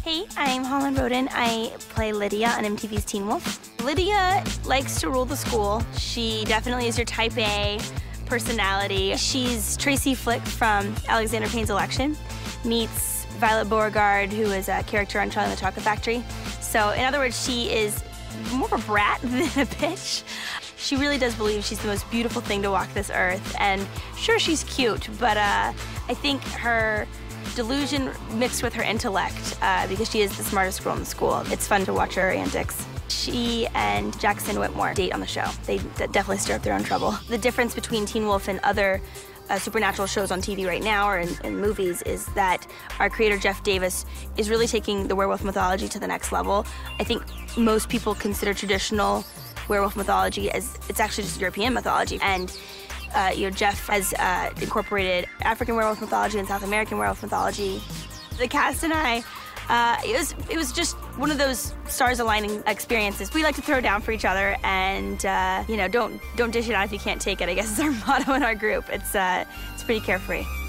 Hey, I'm Holland Roden. I play Lydia on MTV's Teen Wolf. Lydia likes to rule the school. She definitely is your type A personality. She's Tracy Flick from Alexander Payne's Election, meets Violet Beauregard, who is a character on Charlie and the Chocolate Factory. So, in other words, she is more of a brat than a bitch. She really does believe she's the most beautiful thing to walk this earth. And sure, she's cute, but I think her delusion mixed with her intellect, because she is the smartest girl in the school. It's fun to watch her antics. She and Jackson Whitmore date on the show. They definitely stir up their own trouble. The difference between Teen Wolf and other supernatural shows on TV right now or in movies is that our creator, Jeff Davis, is really taking the werewolf mythology to the next level. I think most people consider traditional werewolf mythology as it's actually just European mythology. And Jeff has incorporated African werewolf mythology and South American werewolf mythology. The cast and I, it was just one of those stars aligning experiences. We like to throw down for each other, and don't dish it out if you can't take it, I guess is our motto in our group. It's pretty carefree.